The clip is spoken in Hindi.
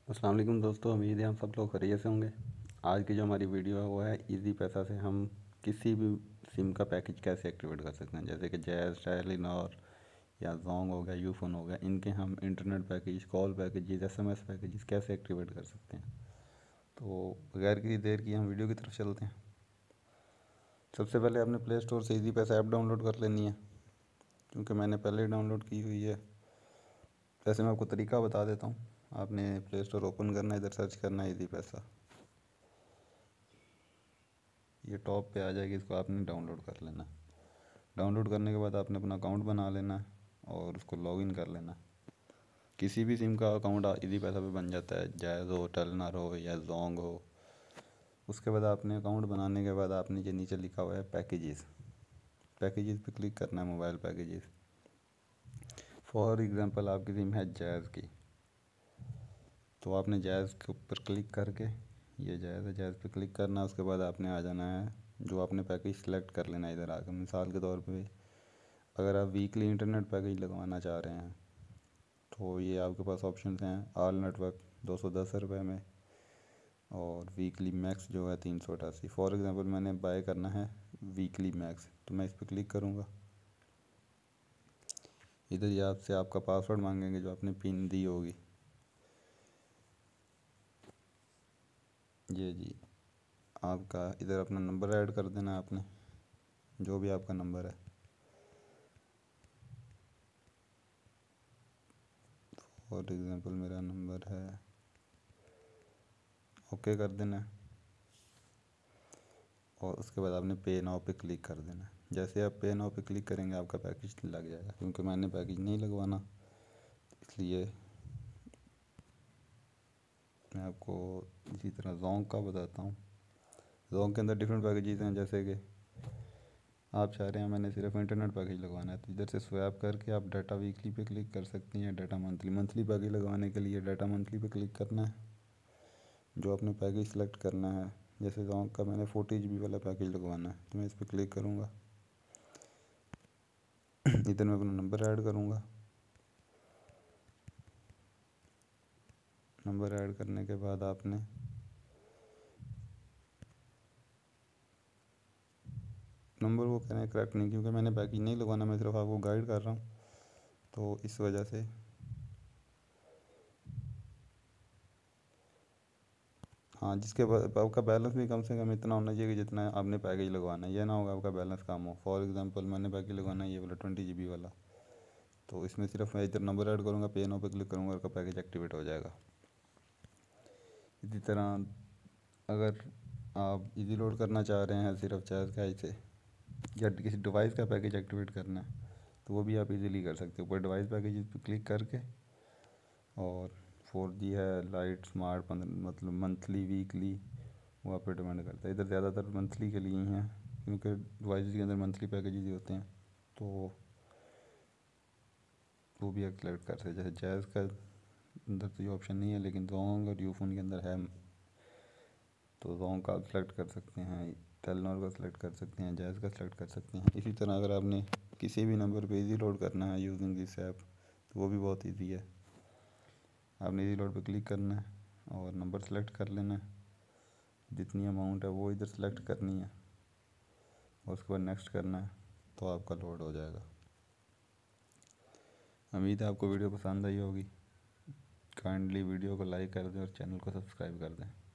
अस्सलाम वालेकुम दोस्तों, उम्मीद है हम सब लोग खैरियत से होंगे। आज की जो हमारी वीडियो है वो है इजी पैसा से हम किसी भी सिम का पैकेज कैसे एक्टिवेट कर सकते हैं। जैसे कि जैज़, टेलीनॉर या जोंग हो गया, यूफोन हो गया, इनके हम internet package, call packages, SMS packages कैसे एक्टिवेट कर सकते हैं। तो बगैर किसी देर की हम वीडियो की तरफ चलते हैं। सबसे पहले आपने प्ले स्टोर से इजी पैसा ऐप डाउनलोड कर लेनी है, क्योंकि मैंने पहले ही डाउनलोड की हुई है। वैसे मैं आपको तरीका बता देता हूँ। आपने प्ले स्टोर ओपन करना है, इधर सर्च करना है इजी पैसा, ये टॉप पे आ जाएगी, इसको आपने डाउनलोड कर लेना। डाउनलोड करने के बाद आपने अपना अकाउंट बना लेना और उसको लॉगिन कर लेना। किसी भी सिम का अकाउंट इजी पैसा पे बन जाता है, जैज़ हो, टेलीनॉर हो या जोंग हो। उसके बाद आपने अकाउंट बनाने के बाद आपने ये नीचे लिखा हुआ है पैकेजेस, पैकेजेस पे क्लिक करना है, मोबाइल पैकेजेस। फॉर एग्ज़ाम्पल आपकी सिम है जैज़ की, तो आपने जैज़ के ऊपर क्लिक करके, ये जैज़ है, जैज़ पे क्लिक करना है। उसके बाद आपने आ जाना है, जो आपने पैकेज सेलेक्ट कर लेना है इधर आकर। मिसाल के तौर पे अगर आप वीकली इंटरनेट पैकेज लगवाना चाह रहे हैं तो ये आपके पास ऑप्शन हैं। ऑल नेटवर्क 210 रुपये में, और वीकली मैक्स जो है 388। फॉर एग्ज़ाम्पल मैंने बाय करना है वीकली मैक्स, तो मैं इस पर क्लिक करूँगा। इधर ये आपसे आपका पासवर्ड मांगेंगे जो आपने पिन दी होगी, ये जी आपका। इधर अपना नंबर ऐड कर देना है आपने, जो भी आपका नंबर है। फॉर एग्ज़ाम्पल मेरा नंबर है, ओके कर देना है। और उसके बाद आपने पे नाउ पे क्लिक कर देना है। जैसे आप पे नाउ पे क्लिक करेंगे आपका पैकेज लग जाएगा। क्योंकि मैंने पैकेज नहीं लगवाना, इसलिए मैं आपको इसी तरह जोंग का बताता हूँ। जोंग के अंदर डिफरेंट पैकेजेस हैं। जैसे कि आप चाह रहे हैं मैंने सिर्फ इंटरनेट पैकेज लगवाना है, तो इधर से स्वैप करके आप डाटा वीकली पे क्लिक कर सकती हैं, डाटा मंथली। मंथली पैकेज लगवाने के लिए डाटा मंथली पे क्लिक करना है, जो अपने पैकेज सेलेक्ट करना है। जैसे जोंग का मैंने 40 GB वाला पैकेज लगवाना है, तो मैं इस पर क्लिक करूँगा। इधर मैं अपना नंबर ऐड करूँगा। नंबर ऐड करने के बाद आपने नंबर वो कह रहे हैं करेक्ट नहीं, क्योंकि मैंने पैकेज नहीं लगवाना, मैं सिर्फ आपको गाइड कर रहा हूँ, तो इस वजह से। हाँ, जिसके आपका बैलेंस भी कम से कम इतना होना चाहिए कि जितना आपने पैकेज लगवाना है। ये ना होगा आपका बैलेंस कम हो। फॉर एग्ज़ाम्पल मैंने पैकेज लगवाना है ये वाला 20 GB वाला, तो इसमें सिर्फ मैं इधर नंबर ऐड करूँगा, पे नाउ पे क्लिक करूँगा, आपका पैकेज एक्टिवेट हो जाएगा। इसी तरह अगर आप इजी लोड करना चाह रहे हैं सिर्फ चार्ज का से, या किसी डिवाइस का पैकेज एक्टिवेट करना है, तो वो भी आप इजीली कर सकते हो। ऊपर डिवाइस पैकेज पे क्लिक करके, और 4G है, लाइट, स्मार्ट, मतलब मंथली, वीकली, वो आप पे डिपेंड करता है। इधर ज़्यादातर मंथली के लिए ही हैं, क्योंकि डिवाइस के अंदर मंथली पैकेजेस ही होते हैं, तो वो भी आप सेलेक्ट कर सकते हैं। जैसे जैज़ का अंदर तो ये ऑप्शन नहीं है, लेकिन जोंग और यूफोन के अंदर है, तो जोंग का आप सेलेक्ट कर सकते हैं, टेलीनॉर का सेलेक्ट कर सकते हैं, जैज़ का सेलेक्ट कर सकते हैं। इसी तरह अगर आपने किसी भी नंबर पे इजी लोड करना है यूजिंग दिस ऐप, तो वो भी बहुत ईजी है। आपने इजी लोड पे क्लिक करना है और नंबर सेलेक्ट कर लेना है, जितनी अमाउंट है वो इधर सेलेक्ट करनी है, और उसके बाद नेक्स्ट करना है, तो आपका लोड हो जाएगा। उम्मीद है आपको वीडियो पसंद आई होगी। काइंडली वीडियो को लाइक कर दें और चैनल को सब्सक्राइब कर दें।